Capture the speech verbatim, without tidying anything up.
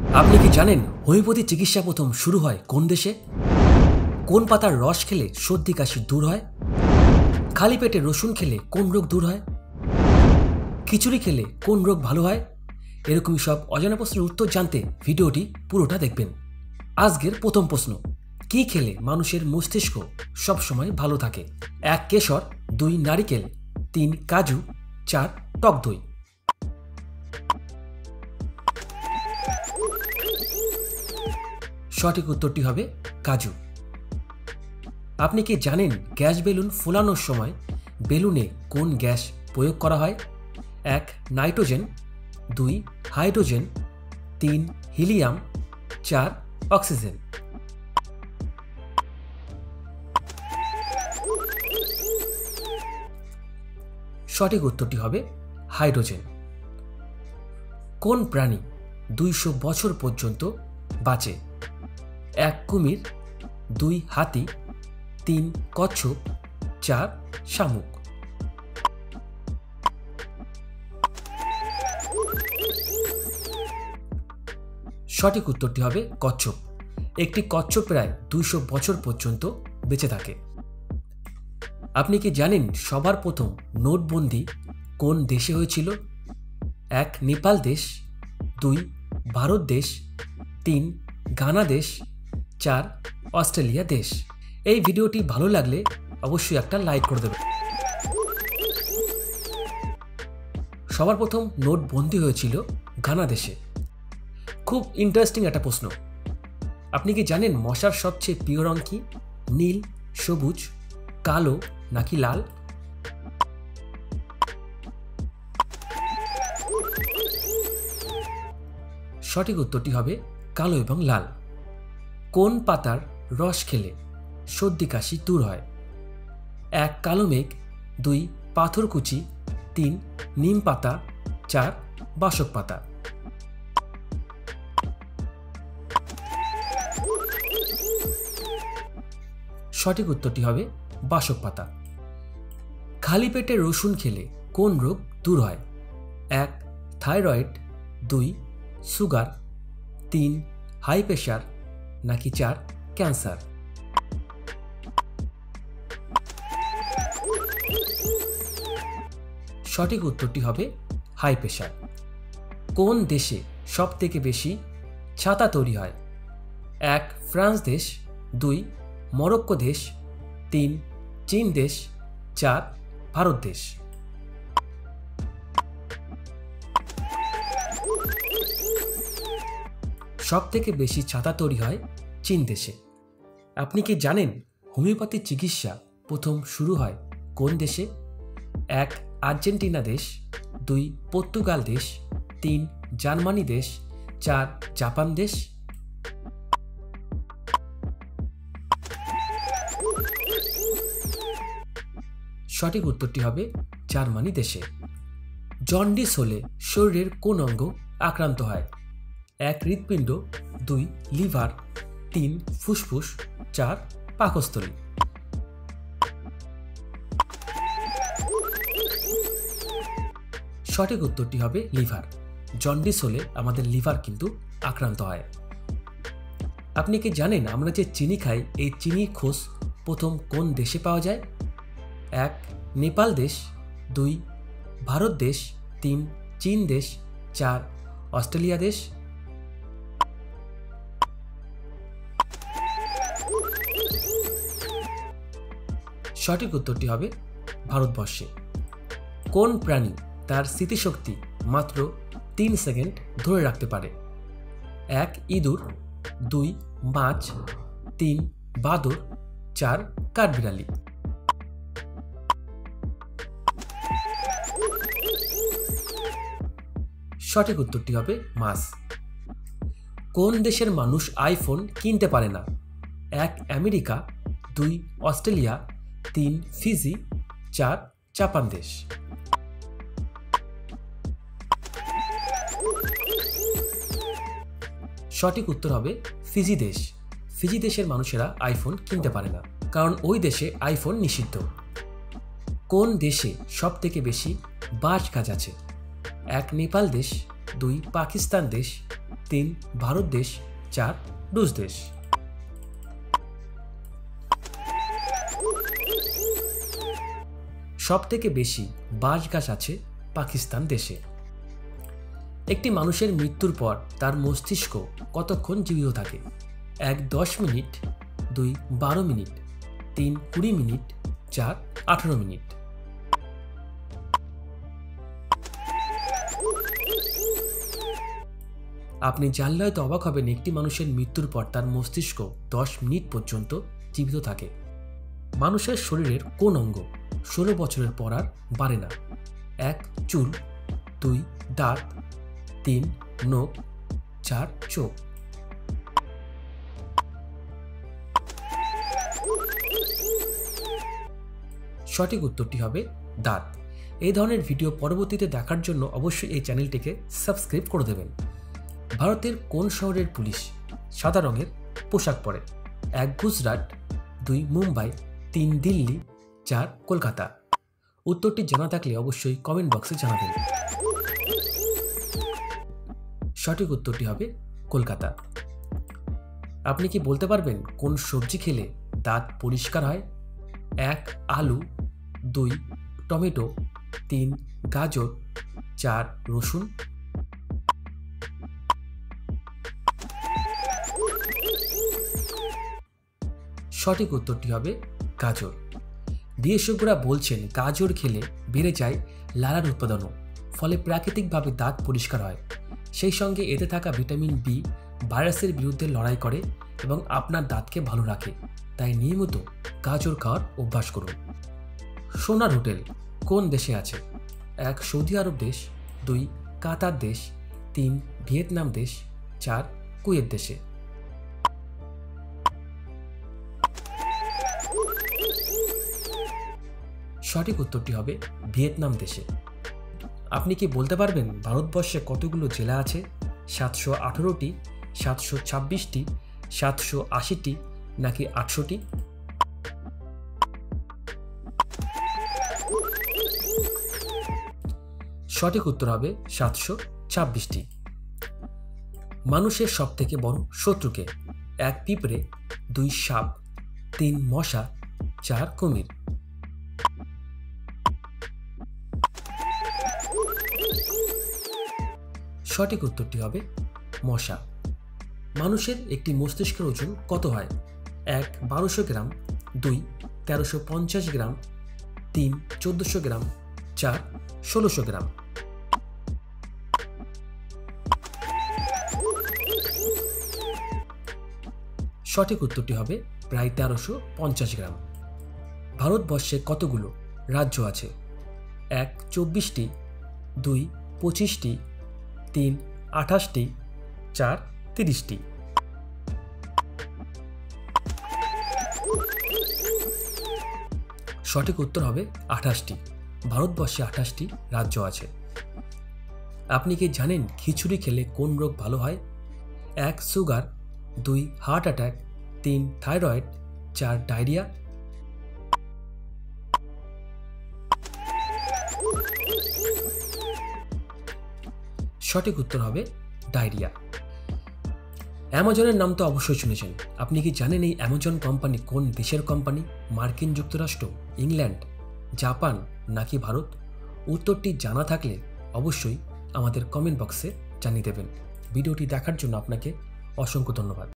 আপনি কি জানেন হোমিওপ্যাথি চিকিৎসা প্রথম শুরু হয় কোন দেশে? কোন পাতার রস খেলে সর্দি কাশি দূর হয়? খালি পেটে রসুন খেলে কোন রোগ দূর হয়? খিচুড়ি খেলে কোন রোগ ভালো হয়? এরকমই সব অজানা প্রশ্নের উত্তর জানতে ভিডিওটি পুরোটা দেখবেন। আজকের প্রথম প্রশ্ন, কি খেলে মানুষের মস্তিষ্ক সবসময় ভালো থাকে? এক কেশর, দুই নারিকেল, তিন কাজু, চার টক দই। সঠিক উত্তরটি হবে কাজু। আপনি কি জানেন গ্যাস বেলুন ফোলানোর সময় বেলুনে কোন গ্যাস প্রয়োগ করা হয়? এক নাইট্রোজেন, দুই হাইড্রোজেন, তিন হিলিয়াম, চার অক্সিজেন। সঠিক উত্তরটি হবে হাইড্রোজেন। কোন প্রাণী দুইশো বছর পর্যন্ত বাঁচে? এক কুমির, দুই হাতি, তিন কচ্ছপ, চার শামুক। সঠিক উত্তরটি হবে কচ্ছপ। একটি কচ্ছপ প্রায় দুইশো বছর পর্যন্ত বেঁচে থাকে। আপনি কি জানেন সবার প্রথম নোটবন্দি কোন দেশে হয়েছিল? এক নেপাল দেশ, দুই ভারত দেশ, তিন ঘানা দেশ, চার অস্ট্রেলিয়া দেশ। এই ভিডিওটি ভালো লাগলে অবশ্যই একটা লাইক করে দেবেন। সবার প্রথম নোটবন্দি হয়েছিল ঘানা দেশে। খুব ইন্টারেস্টিং একটা প্রশ্ন, আপনি কি জানেন মশার সবচেয়ে প্রিয় রং কি? নীল, সবুজ, কালো নাকি লাল? সঠিক উত্তরটি হবে কালো এবং লাল। কোন পাতার রস খেলে সর্দি কাশি দূর হয়? এক কালো মেঘ, দুই পাথরকুচি, তিন নিম পাতা, চার বাসক পাতা। সঠিক উত্তরটি হবে বাসক পাতা। খালি পেটে রসুন খেলে কোন রোগ দূর হয়? এক থাইরয়েড, দুই সুগার, তিন হাই প্রেশার নাকি চার ক্যান্সার? সঠিক উত্তরটি হবে হাই প্রেশার। কোন দেশে সব থেকে বেশি ছাতা তৈরি হয়? এক ফ্রান্স দেশ, দুই মরক্কো দেশ, তিন চীন দেশ, চার ভারত দেশ। সব থেকে বেশি ছাতা তৈরি হয় চীন দেশে। আপনি কি জানেন হোমিওপ্যাথি চিকিৎসা প্রথম শুরু হয় কোন দেশে? এক আর্জেন্টিনা দেশ, দুই পর্তুগাল দেশ, তিন জার্মানি দেশ, চার জাপান দেশ। সঠিক উত্তরটি হবে জার্মানি দেশে। জন্ডিস হলে শরীরের কোন অঙ্গ আক্রান্ত হয়? এক হৃৎপিণ্ড, দুই লিভার, তিন ফুসফুস, চার পাকস্থলী। সঠিক উত্তরটি হবে লিভার। জন্ডিস হলে আমাদের লিভার কিন্তু আক্রান্ত হয়। আপনি কি জানেন আমরা যে চিনি খাই এই চিনির খোঁজ প্রথম কোন দেশে পাওয়া যায়? এক নেপাল দেশ, দুই ভারত দেশ, তিন চীন দেশ, চার অস্ট্রেলিয়া দেশ। সঠিক উত্তরটি হবে ভারতবর্ষে। কোন প্রাণী তার স্মৃতিশক্তি মাত্র তিন সেকেন্ড ধরে রাখতে পারে? এক ইঁদুর, দুই মাছ, তিন বাদুড়, চার কাঠবিড়ালি। সঠিক উত্তরটি হবে মাছ। কোন দেশের মানুষ আইফোন কিনতে পারে না? এক আমেরিকা, দুই অস্ট্রেলিয়া, তিন ফিজি, চার জাপান দেশ। সঠিক উত্তর হবে ফিজি দেশ। ফিজি দেশের মানুষেরা আইফোন কিনতে পারে না, কারণ ওই দেশে আইফোন নিষিদ্ধ। কোন দেশে সব থেকে বেশি বাঁশ গাছ আছে? এক নেপাল দেশ, দুই পাকিস্তান দেশ, তিন ভারত দেশ, চার রুশ দেশ। সব থেকে বেশি বাঁশ গাছ আছে পাকিস্তান দেশে। একটি মানুষের মৃত্যুর পর তার মস্তিষ্ক কতক্ষণ জীবিত থাকে? এক দশ মিনিট, দুই বারো মিনিট, তিন কুড়ি মিনিট, চার আঠারো মিনিট। আপনি জানলে হয়তো অবাক হবেন, একটি মানুষের মৃত্যুর পর তার মস্তিষ্ক দশ মিনিট পর্যন্ত জীবিত থাকে। মানুষের শরীরের কোন অঙ্গ ষোলো বছরের পর আর বাড়ে না? এক চুল, দুই দাঁত, তিন নখ, চার চোখ। সঠিক উত্তরটি হবে দাঁত। এই ধরনের ভিডিও পরবর্তীতে দেখার জন্য অবশ্যই এই চ্যানেলটিকে সাবস্ক্রাইব করে দেবেন। ভারতের কোন শহরের পুলিশ সাদা রঙের পোশাক পরে? এক গুজরাট, দুই মুম্বাই, তিন দিল্লি, চার কলকাতা। উত্তরটি জানা থাকলে অবশ্যই কমেন্ট বক্সে জানাবেন। সঠিক উত্তরটি হবে কলকাতা। আপনি কি বলতে পারবেন কোন সবজি খেলে দাঁত পরিষ্কার হয়? এক আলু, দুই টমেটো, তিন গাজর, চার রসুন। সঠিক উত্তরটি হবে গাজর। বিশেষজ্ঞরা বলছেন গাজর খেলে বেড়ে যায় লালার উৎপাদনও, ফলে প্রাকৃতিকভাবে দাঁত পরিষ্কার হয়। সেই সঙ্গে এতে থাকা ভিটামিন বি ভাইরাসের বিরুদ্ধে লড়াই করে এবং আপনার দাঁতকে ভালো রাখে। তাই নিয়মিত গাজর খাওয়ার অভ্যাস করুন। সোনার হোটেল কোন দেশে আছে? এক সৌদি আরব দেশ, দুই কাতার দেশ, তিন ভিয়েতনাম দেশ, চার কুয়েত দেশে। সঠিক উত্তরটি হবে ভিয়েতনাম দেশে। আপনি কি বলতে পারবেন ভারতবর্ষে কতগুলো জেলা আছে? সাতশো আঠারোটি, সাতশো ছাব্বিশটি, সাতশো আশিটি নাকি আটশোটি? সঠিক উত্তর হবে সাতশো ছাব্বিশটি। মানুষের সব থেকে বড় শত্রুকে? এক পিঁপড়ে, দুই সাপ, তিন মশা, চার কুমির। সঠিক উত্তরটি হবে মশা। মানুষের একটি মস্তিষ্কের ওজন কত হয়? এক বারোশো গ্রাম, দুই তেরোশো পঞ্চাশ গ্রাম, তিন চোদ্দশো গ্রাম, চার ষোলোশো গ্রাম। সঠিক উত্তরটি হবে প্রায় তেরোশো পঞ্চাশ গ্রাম। ভারতবর্ষে কতগুলো রাজ্য আছে? এক চব্বিশটি, দুই পঁচিশটি, তিন আঠাশটি, চার তিরিশটি। সঠিক উত্তর হবে আঠাশটি। ভারতবর্ষে আঠাশটি রাজ্য আছে। আপনি কি জানেন খিচুড়ি খেলে কোন রোগ ভালো হয়? এক সুগার, দুই হার্ট অ্যাটাক, তিন থাইরয়েড, চার ডায়রিয়া। সঠিক উত্তর হবে ডায়রিয়া। অ্যামাজনের নাম তো অবশ্যই শুনেছেন। আপনি কি জানেন এই অ্যামাজন কোম্পানি কোন দেশের কোম্পানি? মার্কিন যুক্তরাষ্ট্র, ইংল্যান্ড, জাপান নাকি ভারত? উত্তরটি জানা থাকলে অবশ্যই আমাদের কমেন্ট বক্সে জানিয়ে দেবেন। ভিডিওটি দেখার জন্য আপনাকে অসংখ্য ধন্যবাদ।